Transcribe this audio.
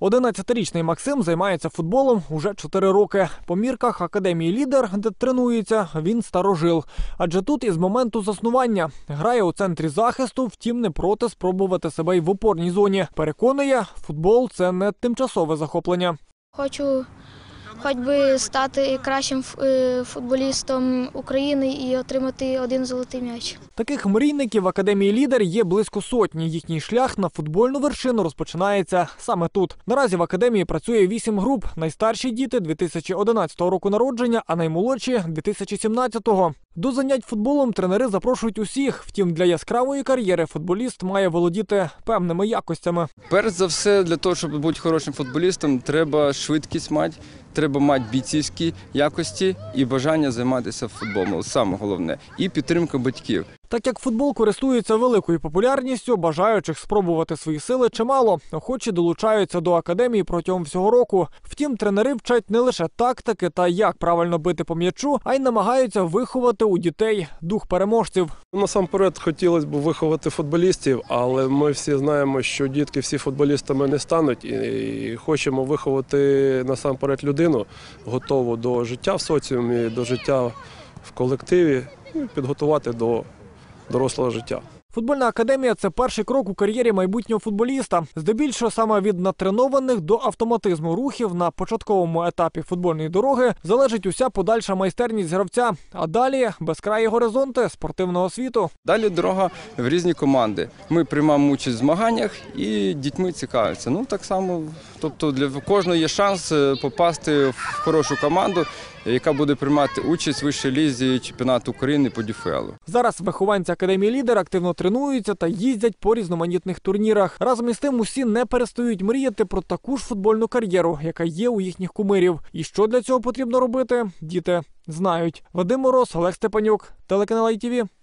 11-річний Максим займається футболом уже 4 роки. По мірках академії «Лідер», де тренується, він старожил. Адже тут із моменту заснування. Грає у центрі захисту, втім не проти спробувати себе й в опорній зоні. Переконує, футбол – це не тимчасове захоплення. Хочу хоч би стати кращим футболістом України і отримати 1 золотий м'яч. Таких мрійників в академії «Лідер» є близько сотні. Їхній шлях на футбольну вершину розпочинається саме тут. Наразі в академії працює 8 груп. Найстарші діти – 2011 року народження, а наймолодші – 2017-го. До занять футболом тренери запрошують усіх. Втім, для яскравої кар'єри футболіст має володіти певними якостями. Перш за все, для того, щоб бути хорошим футболістом, треба швидкість мати, треба мати бійцівські якості і бажання займатися футболом. Саме головне. І підтримка батьків. Так як футбол користується великою популярністю, бажаючих спробувати свої сили чимало. Охочі долучаються до академії протягом всього року. Втім, тренери вчать не лише тактики та як правильно бити по м'ячу, а й намагаються виховати у дітей дух переможців. Насамперед хотілося б виховати футболістів, але ми всі знаємо, що дітки всі футболістами не стануть. І хочемо виховати насамперед людину, готову до життя в соціумі, до життя в колективі, і підготувати до дорослого життя. Футбольна академія – це перший крок у кар'єрі майбутнього футболіста. Здебільшого саме від натренованих до автоматизму рухів на початковому етапі футбольної дороги залежить уся подальша майстерність гравця. А далі – безкраї горизонти спортивного світу. Далі дорога в різні команди. Ми приймаємо участь в змаганнях і дітьми цікавляться. Так само, тобто для кожного є шанс попасти в хорошу команду, яка буде приймати участь в вищій лізі чемпіонату України по ДЮФЛ. Зараз вихованці академії «Лідер» активно тренуються та їздять по різноманітних турнірах. Разом із тим усі не перестають мріяти про таку ж футбольну кар'єру, яка є у їхніх кумирів. І що для цього потрібно робити, діти знають. Вадим Мороз, Олег Степанюк, телеканал ITV.